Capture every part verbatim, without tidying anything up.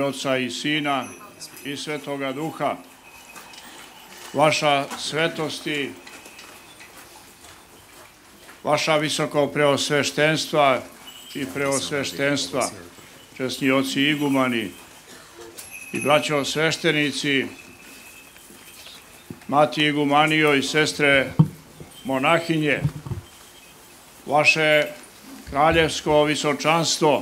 Oca i Sina i Svetoga Duha. Vaša svetosti, vaša visoko preosveštenstva i preosveštenstva, česni oci igumani i braćo sveštenici, mati igumanijo i sestre monahinje, vaše kraljevsko visočanstvo,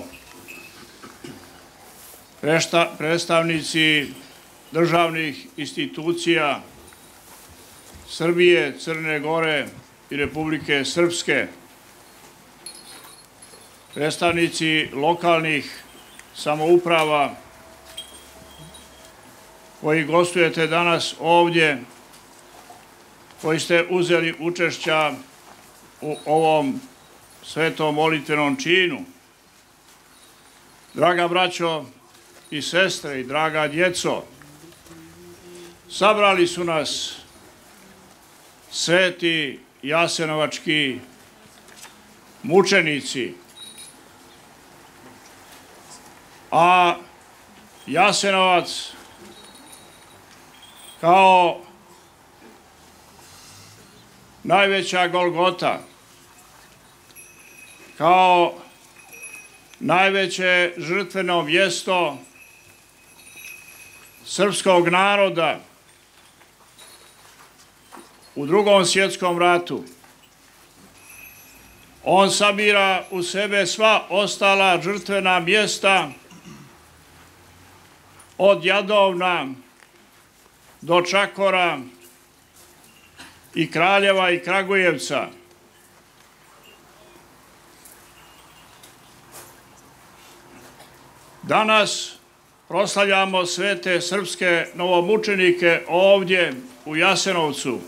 predstavnici državnih institucija Srbije, Crne Gore i Republike Srpske, predstavnici lokalnih samouprava koji gostujete danas ovdje, koji ste uzeli učešća u ovom svetom molitvenom činu. Draga braćo i sestre i draga djeco, sabrali su nas sveti jasenovački mučenici, a Jasenovac kao najveća Golgota, kao najveće žrtveno mjesto srpskog naroda u Drugom svjetskom ratu. On sabira u sebe sva ostala žrtvena mjesta od Jadovna do Čakora i Kraljeva i Kragujevca. Danas proslavljamo svete srpske novomučenike ovdje u Jasenovcu,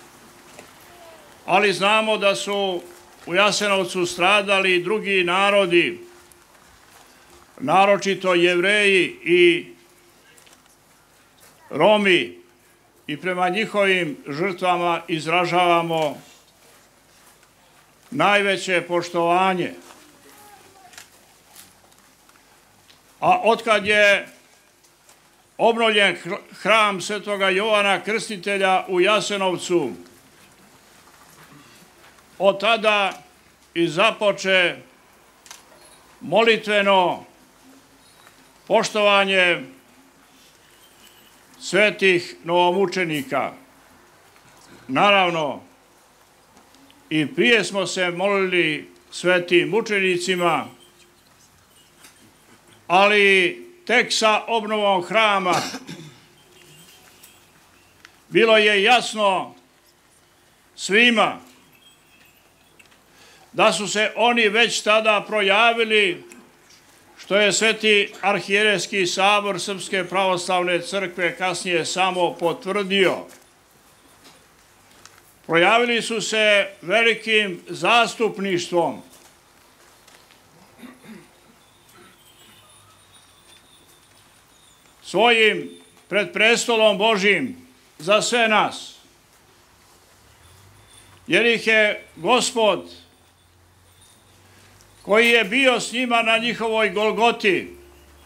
ali znamo da su u Jasenovcu stradali i drugi narodi, naročito Jevreji i Romi, i prema njihovim žrtvama izražavamo najveće poštovanje. A otkad je obnovljen hram Svetoga Jovana Krstitelja u Jasenovcu, od tada i započe molitveno poštovanje svetih novomučenika. Naravno, i prije smo se molili svetim mučenicima, ali tek sa obnovom hrama bilo je jasno svima da su se oni već tada projavili, što je Sveti arhijerejski sabor Srpske pravoslavne crkve kasnije samo potvrdio. Projavili su se velikim zastupništvom, svojim pred prestolom Božjim za sve nas, jer ih je Gospod, koji je bio s njima na njihovoj Golgoti,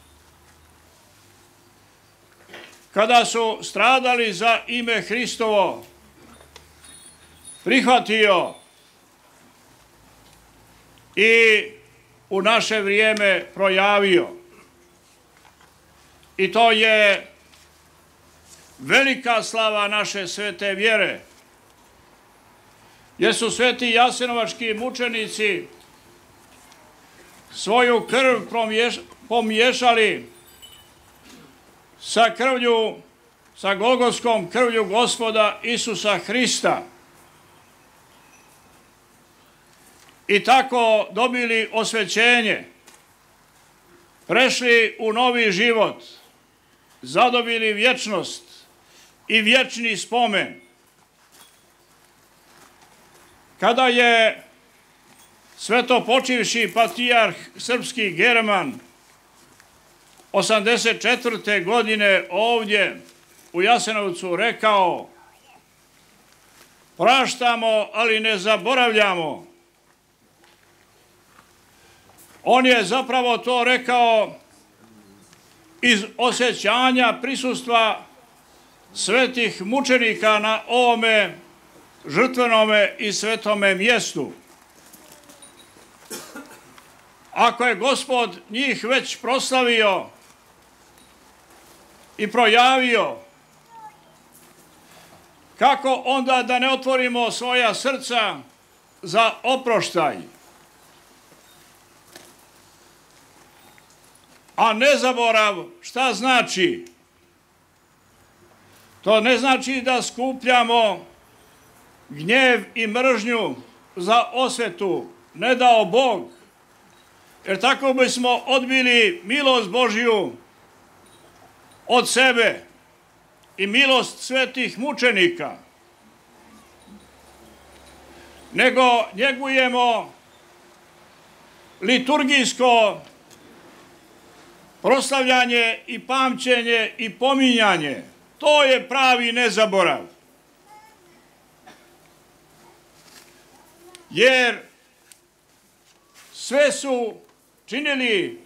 kada su stradali za ime Hristovo, prihvatio i u naše vrijeme projavio. I to je velika slava naše svete vjere, jer su sveti jasenovački mučenici svoju krv pomiješali sa krvlju, sa golgotskom krvlju Gospoda Isusa Hrista i tako dobili osvećenje, prešli u novi život, zadobili vječnost i vječni spomen. Kada je svetopočivši patrijarh srpski German osamdeset četvrte godine ovdje u Jasenovcu rekao: praštamo, ali ne zaboravljamo. On je zapravo to rekao iz osjećanja prisustva svetih mučenika na ovome žrtvenome i svetome mjestu. Ako je Gospod njih već proslavio i projavio, kako onda da ne otvorimo svoja srca za oproštaj? A nezaborav šta znači? To ne znači da skupljamo gnjev i mržnju za osvetu, ne dao Bog, jer tako bismo odbili milost Božju od sebe i milost svetih mučenika, nego njegujemo liturgijsko proslavljanje i pamćenje i pominjanje. To je pravi nezaborav. Jer sve su činili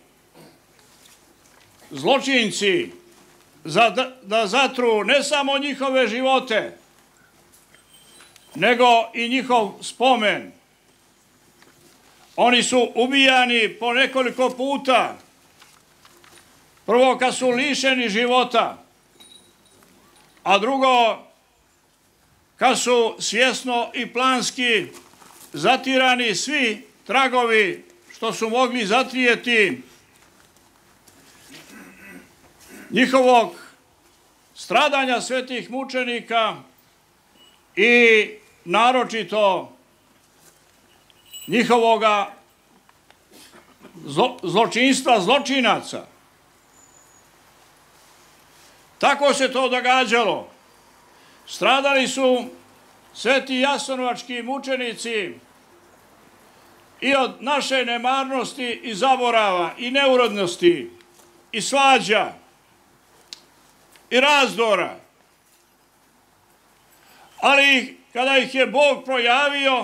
zločinci da zatru ne samo njihove živote, nego i njihov spomen. Oni su ubijani po nekoliko puta. Prvo kad su lišeni života, a drugo kad su svjesno i planski zatirani svi tragovi što su mogli zatrijeti njihovog stradanja svetih mučenika i naročito njihovoga zlo, zločinstva zločinaca. Tako se to događalo. Stradali su sveti jasenovački mučenici i od naše nemarnosti i zaborava i neurodnosti i svađa i razdora. Ali kada ih je Bog projavio,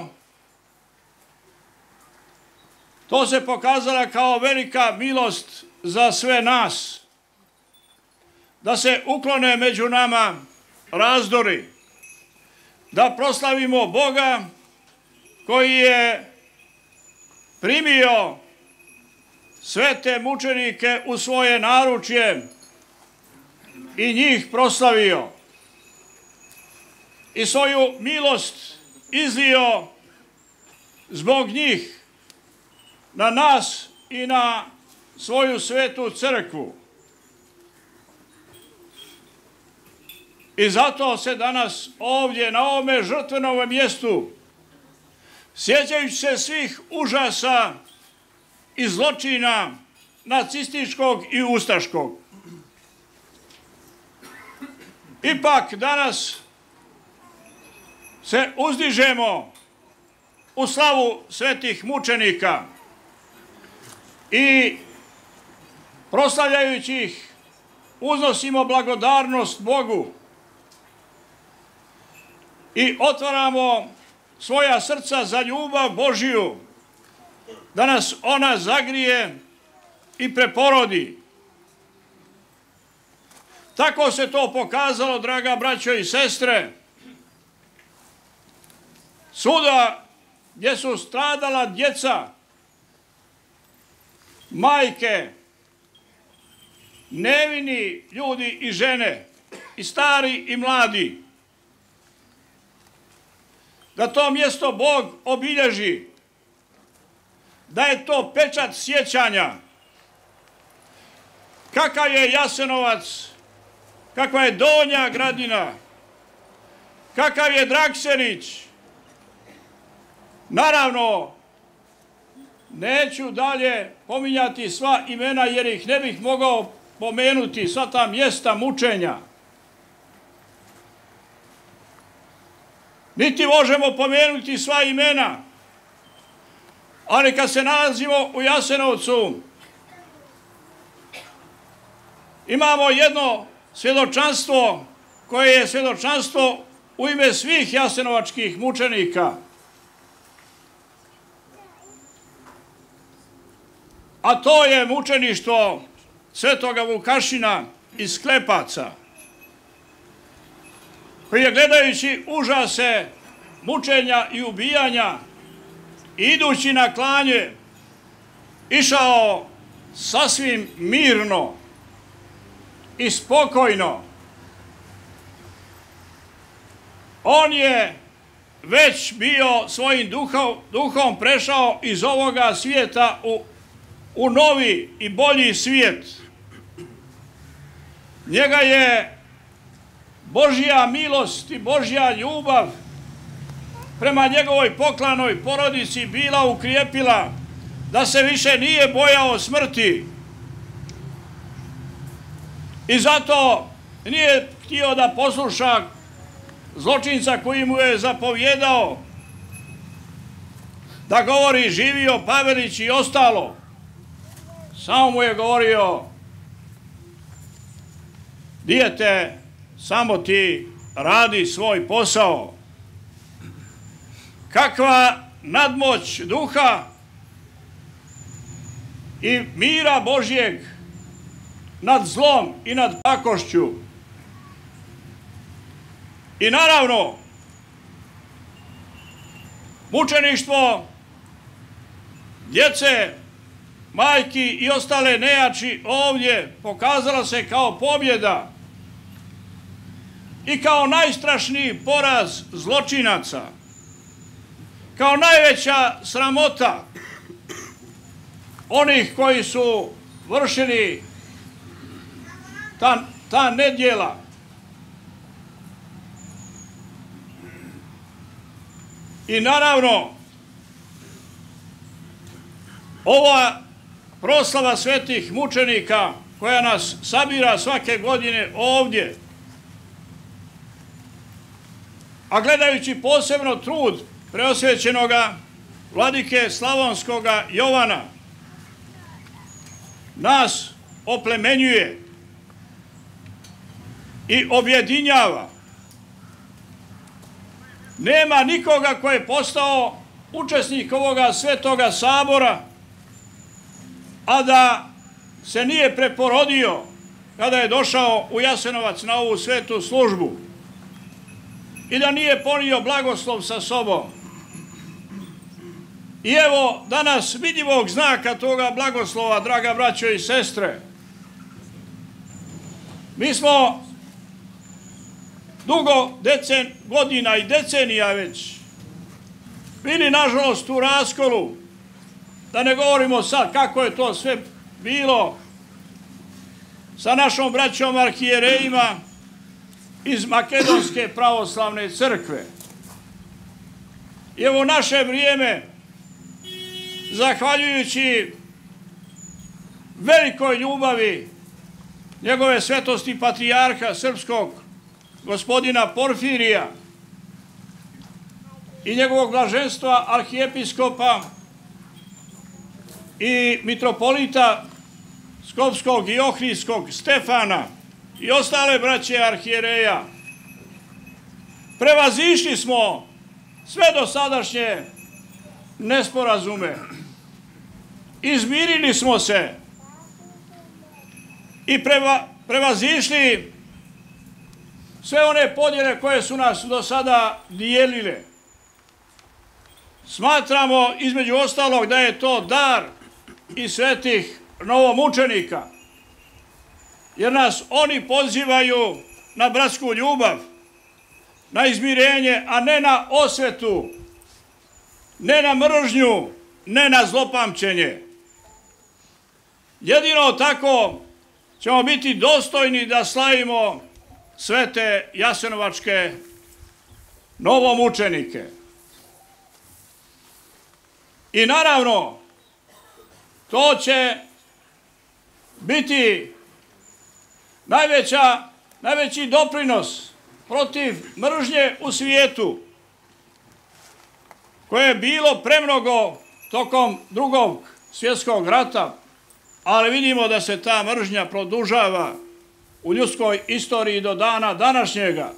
to se pokazala kao velika milost za sve nas, da se uklone među nama razdori, da proslavimo Boga koji je primio svete mučenike u svoje naručje i njih proslavio i svoju milost izlio zbog njih na nas i na svoju svetu crkvu. I zato se danas ovdje na ovome žrtvenom mjestu, sjećajući se svih užasa i zločina nacističkog i ustaškog, ipak danas se uzdižemo u slavu svetih mučenika i proslavljajući ih uznosimo blagodarnost Bogu i otvaramo svoja srca za ljubav Božiju, da nas ona zagrije i preporodi. Tako se to pokazalo, draga braćo i sestre, svuda gdje su stradala djeca, majke, nevini ljudi i žene, i stari i mladi, da to mjesto Bog obilježi, da je to pečat sjećanja. Kakav je Jasenovac, kakva je Donja Gradina, kakav je Draksenić. Naravno, neću dalje pominjati sva imena jer ih ne bih mogao pomenuti, sva ta mjesta mučenja. Niti možemo pomenuti sva imena, ali kad se nalazimo u Jasenovcu, imamo jedno svjedočanstvo koje je svjedočanstvo u ime svih jasenovačkih mučenika. A to je mučeništvo svetoga Vukašina iz Klepaca, koji je gledajući užase mučenja i ubijanja, idući na klanje, išao sasvim mirno i spokojno. On je već bio svojim duhom, duhom prešao iz ovoga svijeta u, u novi i bolji svijet. Njega je Božja milost i Božja ljubav prema njegovoj poklanoj porodici bila ukrijepila da se više nije bojao smrti. I zato nije htio da posluša zločinca koji mu je zapovjedao da govori živio Pavelić i ostalo. Samo mu je govorio: dijete, samo ti radi svoj posao. Kakva nadmoć duha i mira Božjeg nad zlom i nad pakošću. I naravno, mučeništvo djece, majki i ostale nejači ovdje pokazalo se kao pobjeda i kao najstrašniji poraz zločinaca, kao najveća sramota onih koji su vršili ta, ta nedjela. I naravno, ova proslava svetih mučenika koja nas sabira svake godine ovdje, a gledajući posebno trud preosvećenoga vladike Slavonskoga Jovana, nas oplemenjuje i objedinjava. Nema nikoga ko je postao učesnik ovoga svetoga sabora, a da se nije preporodio kada je došao u Jasenovac na ovu svetu službu i da nije ponio blagoslov sa sobom. I evo danas vidljivog znaka toga blagoslova, draga braćo i sestre. Mi smo dugo decen, godina i decenija već bili, nažalost, u raskolu. Da ne govorimo sad kako je to sve bilo sa našom braćom arhijerejima iz Makedonske pravoslavne crkve. I evo naše vrijeme, zahvaljujući velikoj ljubavi njegove svetosti patrijarha srpskog, gospodina Porfirija, i njegovog blaženstva arhijepiskopa i mitropolita Skopskog i Ohridskog Stefana i ostale braće arhijereja, prevazišli smo sve dosadašnje nesporazume, izmirili smo se i preva, prevazišli sve one podjele koje su nas do sada dijelile. Smatramo, između ostalog, da je to dar i svetih novomučenika, jer nas oni pozivaju na bratsku ljubav, na izmirenje, a ne na osvetu, ne na mržnju, ne na zlopamćenje. Jedino tako ćemo biti dostojni da slavimo svete jasenovačke novomučenike. I naravno, to će biti najveća, najveći doprinos protiv mržnje u svijetu, koje je bilo premnogo tokom drugog svjetskog rata, ali vidimo da se ta mržnja produžava u ljudskoj istoriji do dana današnjega.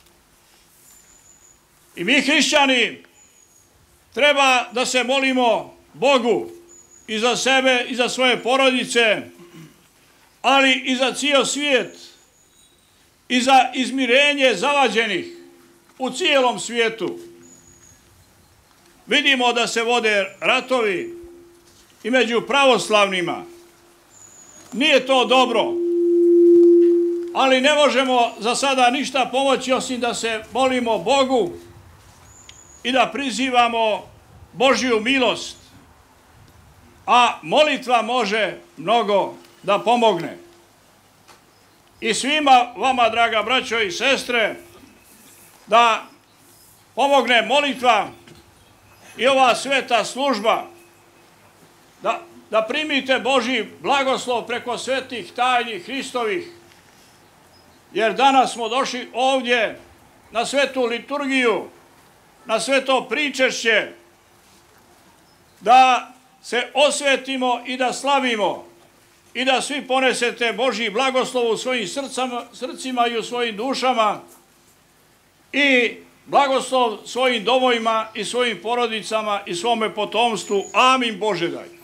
I mi, hrišćani, treba da se molimo Bogu i za sebe i za svoje porodice, ali i za cijel svijet i za izmirenje zavađenih u cijelom svijetu. Vidimo da se vode ratovi i među pravoslavnima. Nije to dobro, ali ne možemo za sada ništa pomoći osim da se molimo Bogu i da prizivamo Božju milost. A molitva može mnogo da pomogne. I svima vama, draga braćo i sestre, da pomogne molitva i ova sveta služba, da, da primite Božji blagoslov preko svetih tajni Hristovih, jer danas smo došli ovdje na svetu liturgiju, na sveto pričešće, da se osvetimo i da slavimo i da svi ponesete Božji blagoslov u svojim srcama, srcima i u svojim dušama i blagoslov svojim domovima i svojim porodicama i svome potomstvu. Amin Bože daj.